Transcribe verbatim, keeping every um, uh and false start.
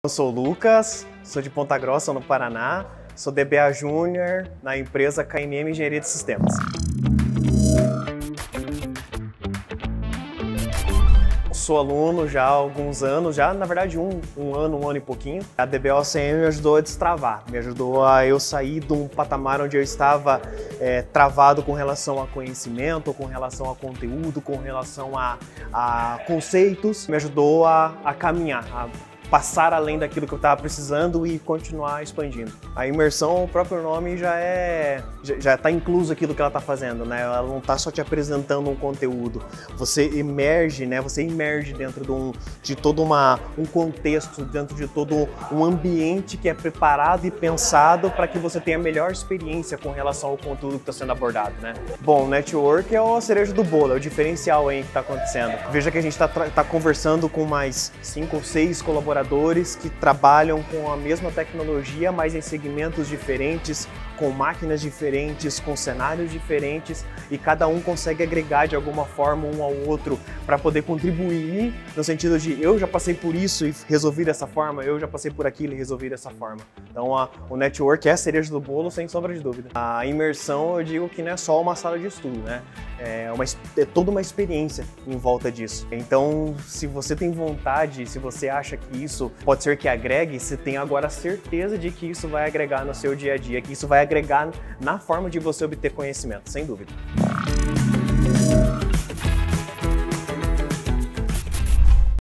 Eu sou o Lucas, sou de Ponta Grossa, no Paraná, sou D B A Júnior na empresa K M M Engenharia de Sistemas. Sou aluno já há alguns anos, já na verdade um, um ano, um ano e pouquinho. A D B O C M me ajudou a destravar, me ajudou a eu sair de um patamar onde eu estava é, travado com relação a conhecimento, com relação a conteúdo, com relação a, a conceitos. Me ajudou a, a caminhar, a passar além daquilo que eu estava precisando e continuar expandindo. A imersão, o próprio nome já é já está incluso aquilo que ela está fazendo, né? Ela não está só te apresentando um conteúdo, você emerge, né? Você emerge dentro de, um, de todo uma, um contexto, dentro de todo um ambiente que é preparado e pensado para que você tenha a melhor experiência com relação ao conteúdo que está sendo abordado, né? Bom, o network é a cereja do bolo, é o diferencial aí que está acontecendo. Veja que a gente está tá conversando com mais cinco ou seis colaboradores que trabalham com a mesma tecnologia, mas em segmentos diferentes, com máquinas diferentes, com cenários diferentes, e cada um consegue agregar de alguma forma um ao outro para poder contribuir no sentido de eu já passei por isso e resolvi dessa forma, eu já passei por aquilo e resolvi dessa forma. Então a, o network é a cereja do bolo, sem sombra de dúvida. A imersão, eu digo que não é só uma sala de estudo, né? É, uma, é toda uma experiência em volta disso. Então, se você tem vontade, se você acha que isso pode ser que agregue, você tem agora a certeza de que isso vai agregar no seu dia a dia, que isso vai agregar na forma de você obter conhecimento, sem dúvida.